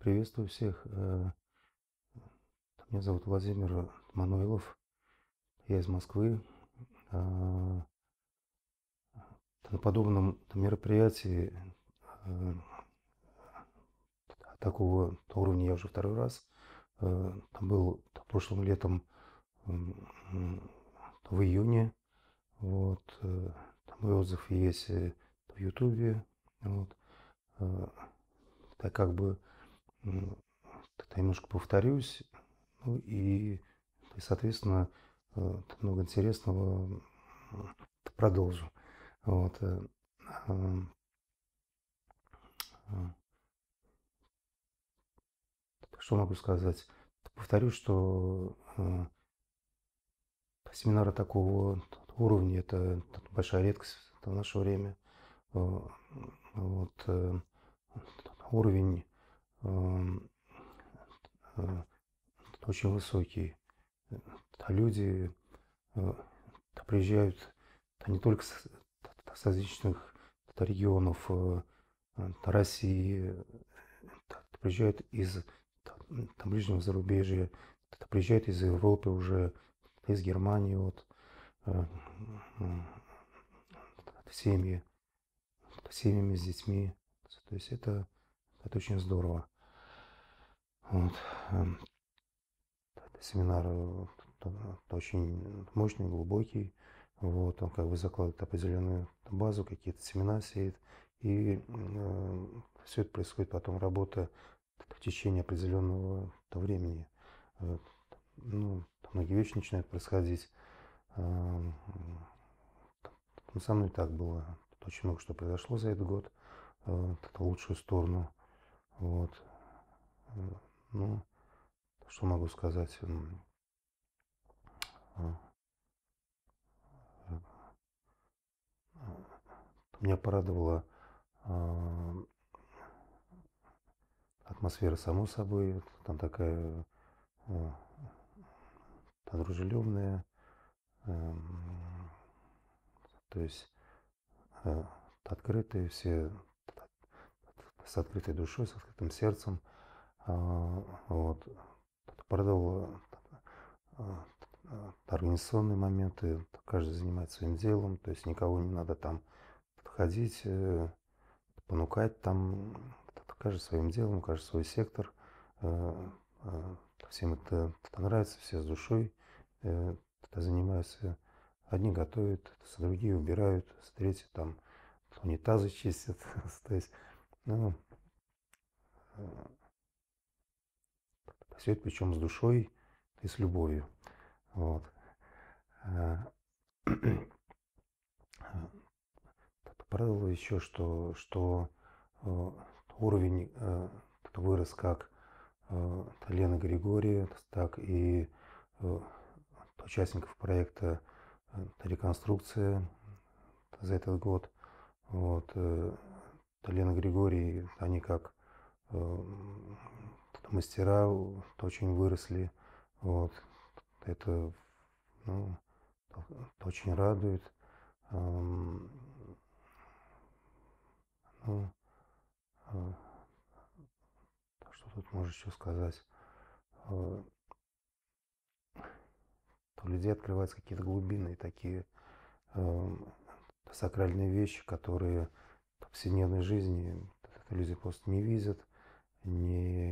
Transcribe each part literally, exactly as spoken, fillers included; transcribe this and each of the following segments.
Приветствую всех. Э, Меня зовут Владимир Мануилов. Я из Москвы. А, На подобном мероприятии э, такого уровня я уже второй раз. Э, Там был прошлым летом м, м, в июне. Вот. э, Там мой отзыв есть э, в Ютубе. Вот. Э, Так как бы м, это немножко повторюсь. Ну и, и соответственно, э, много интересного м, продолжу. Вот. э, ам, а, Что могу сказать? Повторю, что э, семинары такого уровня — это большая редкость в наше время. Э, Вот. э, Уровень ам, э, очень высокий. Э, Люди э, приезжают не только с, с различных регионов э, э, России, приезжают из там, ближнего зарубежья, приезжают из Европы уже, из Германии, вот, э, э, семьи, семьями с детьми. То есть это, это очень здорово. Вот. э, Семинар э, очень мощный, глубокий. Вот, он как бы закладывает определенную базу, какие-то семена сеет. И э, все это происходит потом, работа в течение определенного времени. Э, ну, Многие вещи начинают происходить. Э, ну, со мной так было. Очень много что произошло за этот год. Э, в лучшую сторону. Вот. Э, Ну, что могу сказать? М, э, Меня порадовала а, атмосфера, само собой. Там такая э, дружелюбная, эм, то есть э, открытые все, с открытой душой, с открытым сердцем. А, Вот. Порадовало а, а, организационные моменты. Каждый занимается своим делом, то есть никого не надо там подходить, э, понукать там. Каждый своим делом, каждый свой сектор. Э, э, Всем это, это нравится, все с душой э, это занимаются. Одни готовят, другие убирают, третьи там унитазы чистят. То есть, ну, все это причем с душой и с любовью. Вот. А, Порадовало еще, что, что э, уровень э, вырос как э, Лена Григория, так и э, участников проекта э, «Реконструкция» за этот год. Вот. э, Лена Григорий, они как э, мастера очень выросли. Вот. Это, ну, это очень радует. Эм, Ну, э, что тут можно еще сказать? Э, У людей открываются какие-то глубинные такие эм, сакральные вещи, которые в повседневной жизни люди просто не видят, не,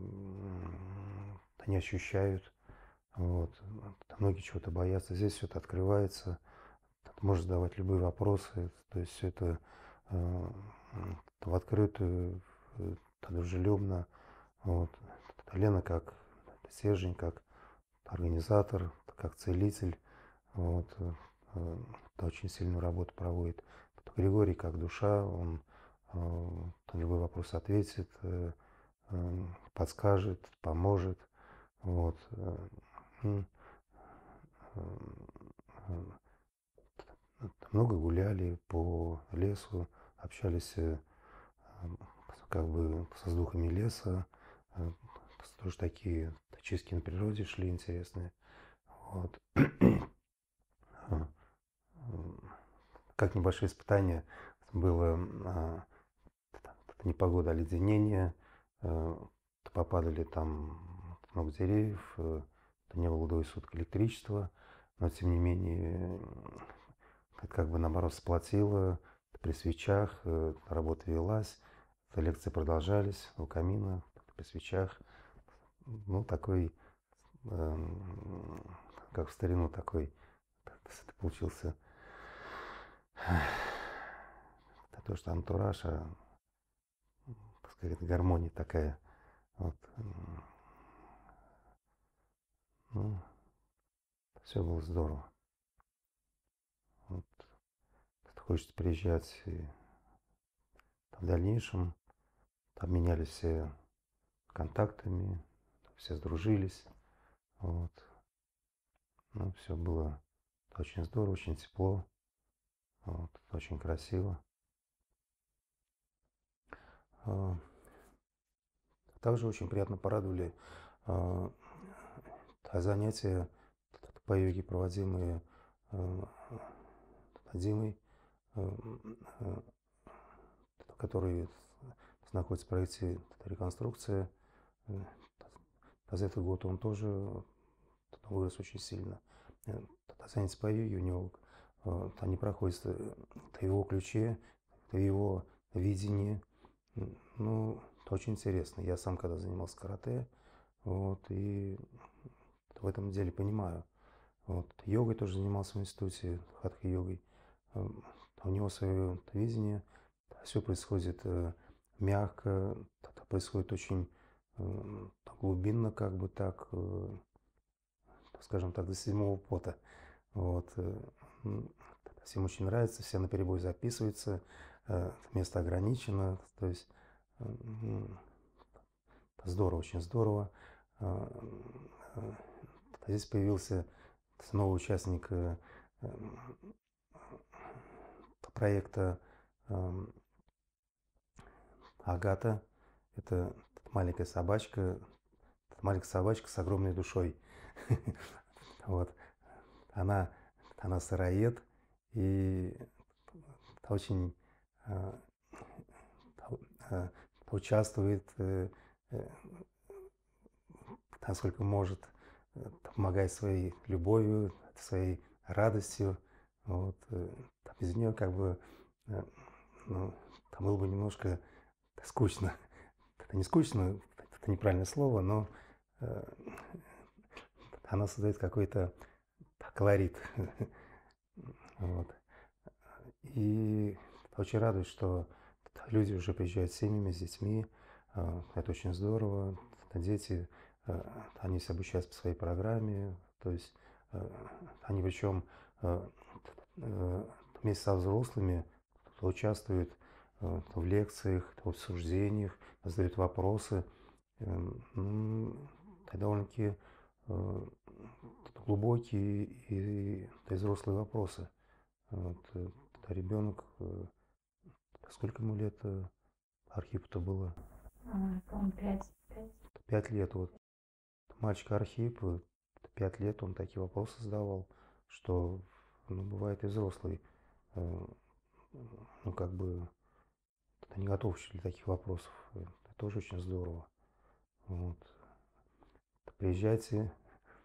не ощущают. Вот. Многие чего-то боятся. Здесь все это открывается. Ты можешь задавать любые вопросы. То есть все это э, в открытую, э, дружелюбно. Вот. Лена как стержень, как организатор, как целитель. Вот. э, Очень сильную работу проводит. Григорий как душа, он э, на любой вопрос ответит, э, э, подскажет, поможет. Вот. э, м, э, э, Много гуляли по лесу, общались э, как бы со духами леса. э, Тоже такие чистки на природе шли интересные. Вот. А, м, Как небольшое испытание было а, непогода, оледенение. э, попадали там много деревьев, э, не было двое суток электричества, но тем не менее это как бы наоборот сплотило при свечах, э, работа велась, лекции продолжались у камина, при свечах. Ну, такой, эм, как в старину, такой, это получился, это то, что антураж, а, так сказать, гармония такая. Вот. Ну, все было здорово. Вот. Хочется приезжать и в дальнейшем. Обменялись все контактами, все сдружились. Вот. Ну, все было очень здорово, очень тепло, вот, очень красиво. Также очень приятно порадовали а, занятия по йоге, проводимые Димой, который находится в проекте реконструкции. За этот год он тоже вырос очень сильно. Занятия по йоге у него, они проходят в его ключе, в его видении. Ну, это очень интересно. Я сам когда занимался карате, вот, и в этом деле понимаю. Вот, йогой тоже занимался в институте, хатха-йогой. У него свое видение, все происходит мягко, происходит очень глубинно, как бы так, скажем так, до седьмого пота. Вот. Всем очень нравится, все наперебой записываются, место ограничено, то есть здорово, очень здорово. Здесь появился новый участник проекта Агата. Это маленькая собачка, маленькая собачка с огромной душой. Вот. Она, она сыроед и очень участвует, насколько может, помогает своей любовью, своей радостью. Вот. Без нее как бы, ну, там было бы немножко скучно. Это не скучно, это неправильное слово, но она создает какой-то колорит. Вот. И очень радует, что люди уже приезжают с семьями, с детьми. Это очень здорово. Дети, они все обучаются по своей программе. То есть они причем вместе со взрослыми участвуют в лекциях, в обсуждениях, задают вопросы. Довольно-таки глубокие и взрослые вопросы. Вот. Ребенок, сколько ему лет Архипу-то было? По-моему, пять. Пять лет. Вот. Мальчик Архип, пять лет он такие вопросы задавал, что, ну, бывает и взрослый, ну, как бы, не готов еще для таких вопросов. Это тоже очень здорово. Вот. Приезжайте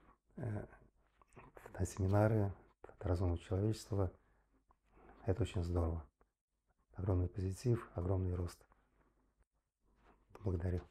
на семинары разумного человечества. Это очень здорово. Огромный позитив, огромный рост. Благодарю.